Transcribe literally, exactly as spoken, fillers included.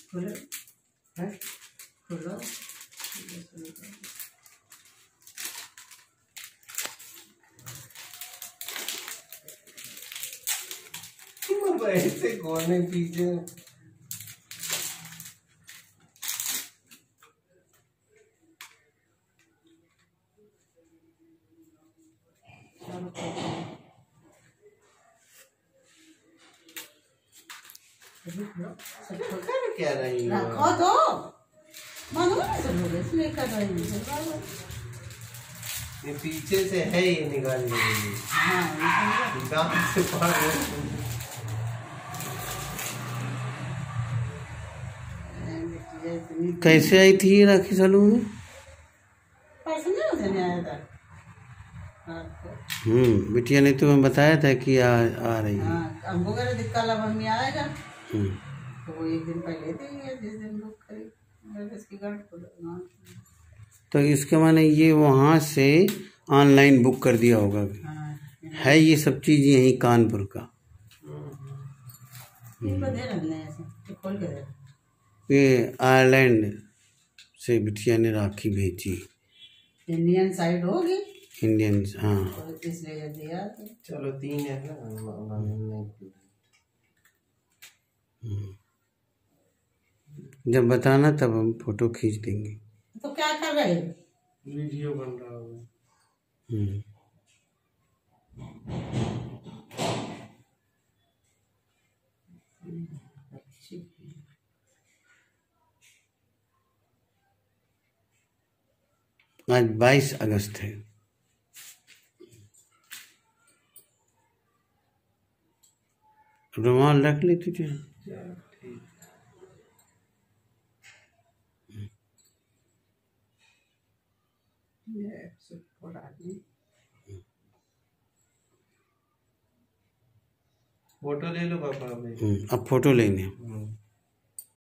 खोलो है खोलो ऐसे कोने पीछे क्या रही रखो तो इसमें कर रही ये पीछे से है ये निकाल से कैसे आई थी राखी सैलून में? पैसे नहीं आया था। हम्म बिटिया ने तुम्हें बताया था कि आ, आ रही है। हमको कह रहे दिक्कत लब मम्मी आएगा हम्म तो वो एक दिन पहले थी जिस दिन बुक करी इसकी गाड़ी। तो इसके माने ये वहाँ से ऑनलाइन बुक कर दिया होगा। हाँ, है ये सब चीज़ यहीं कानपुर का। खोल के दे ये आयरलैंड से बिटिया ने राखी भेजी। इंडियन साइड होगी इंडियन हाँ इसलिए दिया। चलो तीन है ना जब बताना तब हम फोटो खींच देंगे। तो क्या कर रहे हो? वीडियो बन रहा है। हम्म आज बाईस अगस्त है। रुमाल रख ली तुझे। फोटो ले लो पापा। अब फोटो लेंगे।